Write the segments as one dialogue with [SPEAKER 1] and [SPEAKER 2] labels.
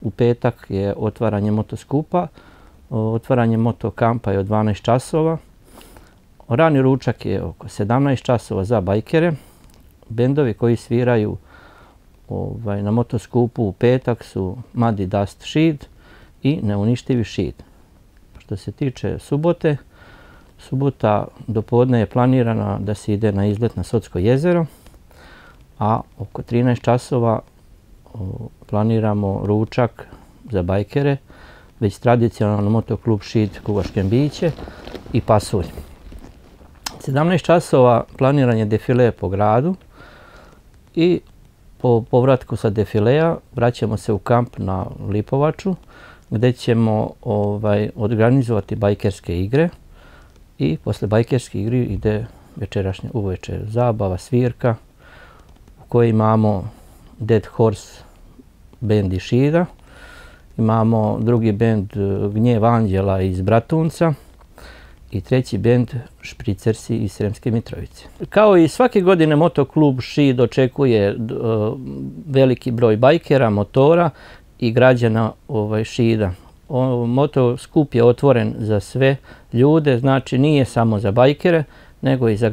[SPEAKER 1] u petak je otvaranje motoskupa, otvaranje motokampa je od 12 časova. Rani ručak je oko 17 časova za bajkere. Bendovi koji sviraju na motoskupu u petak su Muddy Dust Šid i Neuništivi Šid. Što se tiče subote, subota dopodne je planirana da se ide na izlet na Sotsko jezero, a oko 13 časova planiramo ručak za bajkere, već tradicionalno motoklub Šid Kugoške Biće i pasulj. 17 časova planiran je defile po gradu i po povratku sa defilea vraćamo se u kamp na Lipovaču gdje ćemo organizovati bajkerske igre i posle bajkerske igre ide večerašnja uvečer zabava, svirka u kojoj imamo Dead Horse band iz Šida, imamo drugi band Gnjev Anđela iz Bratunca i treći bend Špricersi iz Sremske Mitrovice. Kao i svake godine motoklub Šid očekuje veliki broj bajkera, motora i građana Šida. Motoskup je otvoren za sve ljude, znači nije samo za bajkere, nego i za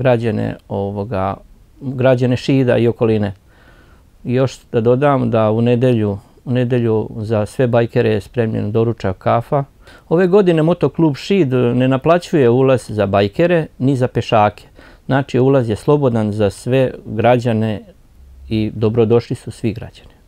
[SPEAKER 1] građane Šida i okoline. I još da dodam da u nedelju za sve bajkere je spremljen doručak kafa. Ove godine motoklub Šid ne naplaćuje ulaz za bajkere ni za pešake. Znači ulaz je slobodan za sve građane i dobrodošli su svi građani.